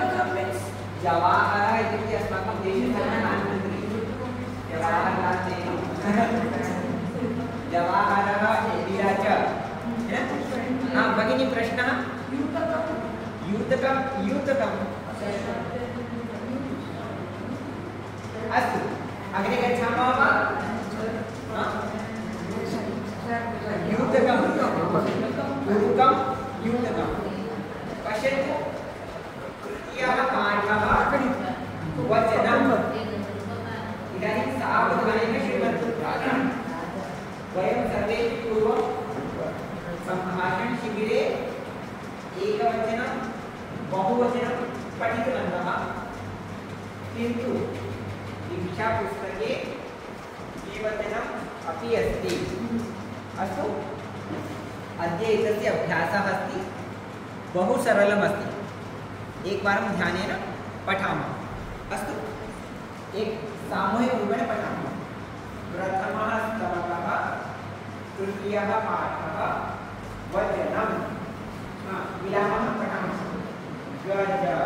जवाहरः इत्युक्ते अस्माकं देशस्य प्रधानमन्त्री जवाहरलाल् नेहरू जवाहरः विराज हाँ भगिनी प्रश्नः युतकम् अस्तु अग्रे गच्छामः वा युतकं पश्यन्तु तृतीयः पाठः वचनम् इदानीं सावधानेन शृण्वन्तु वयं सर्वे पूर्वं सम्भाषणशिबिरे एकवचनं बहुवचनं पठितवन्तः किन्तु दीक्षापुस्तके द्विवचनम् अपि अस्ति अस्तु अद्य एतस्य अभ्यासः अस्ति बहु सरलम् अस्ति एकवारं ध्यानेन पठामः अस्तु एक सामूहिकरूपेण पठामः प्रथमः स्तवकः तृतीयः पाठः वचनं विरामः पठामः गजः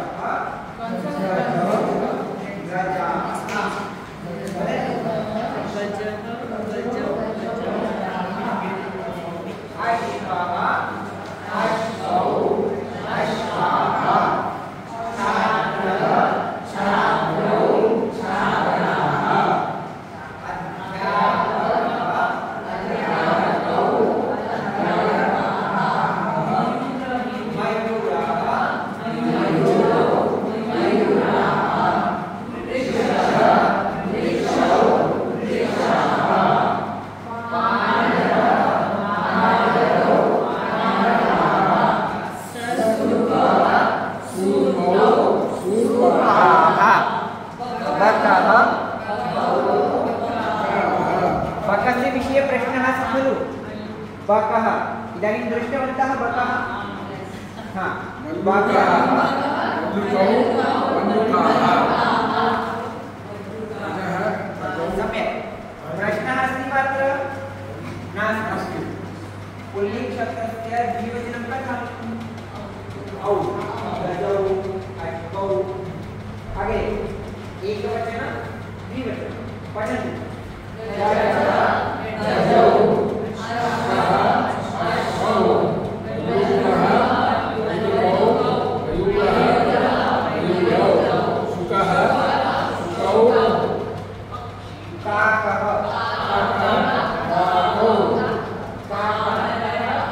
बकस्य विषये प्रश्नः अस्ति खलु बकः इदानीं दृष्टवन्तः बकः हाँ बकः सम्यक् प्रश्नः अस्ति वा अत्र नास्ति पुल्लिङ्गशब्दस्य द्विवचनं कथम् औ गजौ अश्वौ अग्रे एकवचनं द्विवचनं पठन्तु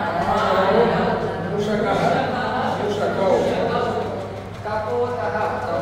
कपोतः